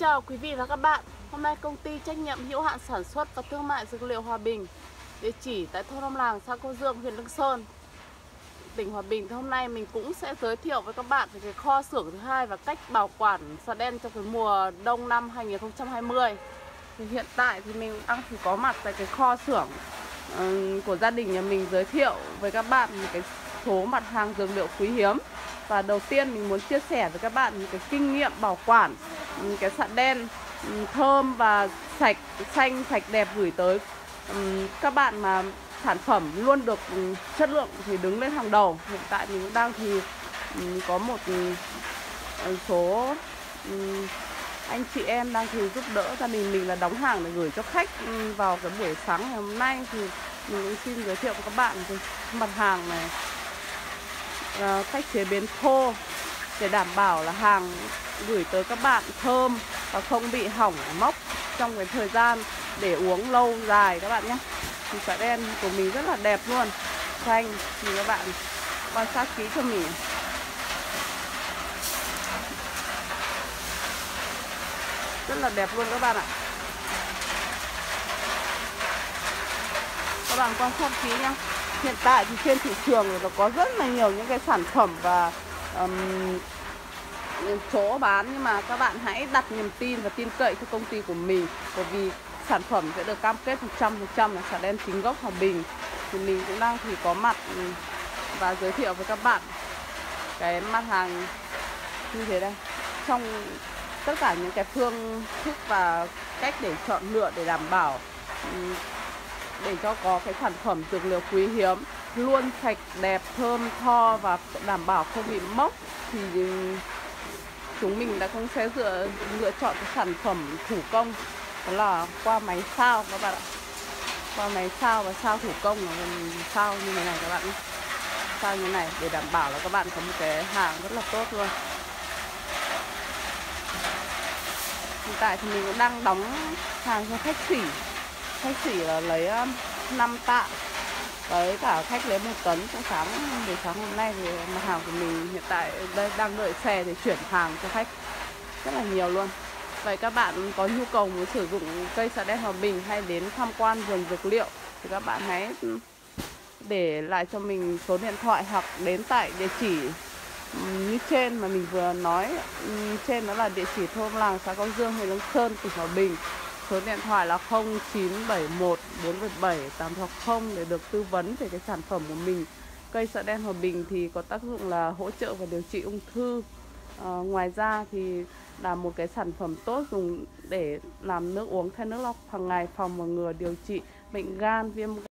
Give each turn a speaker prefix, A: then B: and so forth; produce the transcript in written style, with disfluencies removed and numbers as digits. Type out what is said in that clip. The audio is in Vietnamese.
A: chào quý vị và các bạn. Hôm nay công ty trách nhiệm hữu hạn sản xuất và thương mại dược liệu Hòa Bình, địa chỉ tại thôn Long Làng, xã Cô Dương, huyện Lương Sơn, tỉnh Hòa Bình. Thì hôm nay mình cũng sẽ giới thiệu với các bạn về cái kho xưởng thứ hai và cách bảo quản xà đen trong cái mùa đông năm 2020. Thì hiện tại thì mình đang có mặt tại cái kho xưởng của gia đình nhà mình, giới thiệu với các bạn một cái số mặt hàng dược liệu quý hiếm. Và đầu tiên mình muốn chia sẻ với các bạn cái kinh nghiệm bảo quản cái xạ đen thơm và sạch, xanh, sạch đẹp gửi tới các bạn mà sản phẩm luôn được chất lượng thì đứng lên hàng đầu. Hiện tại mình cũng đang có một số anh chị em đang giúp đỡ gia đình mình là đóng hàng để gửi cho khách vào cái buổi sáng ngày hôm nay. Thì mình cũng xin giới thiệu với các bạn cái mặt hàng này, cách chế biến thô để đảm bảo là hàng gửi tới các bạn thơm và không bị hỏng mốc trong cái thời gian để uống lâu dài các bạn nhé. Thì xạ đen của mình rất là đẹp luôn, xanh. Thì các bạn quan sát kỹ cho mình. Rất là đẹp luôn các bạn ạ. Các bạn quan sát kỹ nhá. Hiện tại thì trên thị trường nó có rất là nhiều những cái sản phẩm và chỗ bán, nhưng mà các bạn hãy đặt niềm tin và tin cậy cho công ty của mình, bởi vì sản phẩm sẽ được cam kết 100% là xà đen chính gốc Hòa Bình. Thì mình cũng đang có mặt và giới thiệu với các bạn cái mặt hàng như thế đây. Trong tất cả những cái phương thức và cách để chọn lựa để đảm bảo để cho có cái sản phẩm dược liệu quý hiếm luôn sạch đẹp, thơm tho và đảm bảo không bị mốc, thì chúng mình cũng sẽ lựa chọn cái sản phẩm thủ công, đó là qua máy xao các bạn ạ. Qua máy xao và xao thủ công là xao như thế này các bạn nhé. Xao như này để đảm bảo là các bạn có một cái hàng rất là tốt luôn. Hiện tại thì mình cũng đang đóng hàng cho khách sỉ. Khách sỉ là lấy 5 tạ, với cả khách lấy 1 tấn. Trong buổi sáng hôm nay thì mặt hàng của mình hiện tại đây đang đợi xe để chuyển hàng cho khách rất là nhiều luôn. Vậy các bạn có nhu cầu muốn sử dụng cây xạ đen Hòa Bình hay đến tham quan vườn dược liệu thì các bạn hãy để lại cho mình số điện thoại hoặc đến tại địa chỉ như trên mà mình vừa nói trên, đó là địa chỉ thôn Làng, xã Cao Dương, huyện Lương Sơn, tỉnh Hòa Bình. Số điện thoại là 0971 477 860 để được tư vấn về cái sản phẩm của mình. Cây xạ đen Hòa Bình thì có tác dụng là hỗ trợ và điều trị ung thư. Ngoài ra thì là một cái sản phẩm tốt dùng để làm nước uống thay nước lọc hàng ngày, phòng và ngừa điều trị bệnh gan, viêm